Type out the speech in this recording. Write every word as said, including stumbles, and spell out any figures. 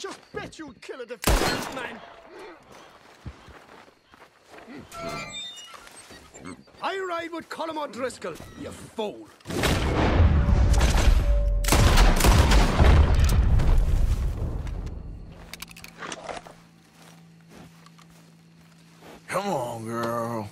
just bet you'll kill a defenseless man. I ride with Colm O'Driscoll, you fool. Come on, girl.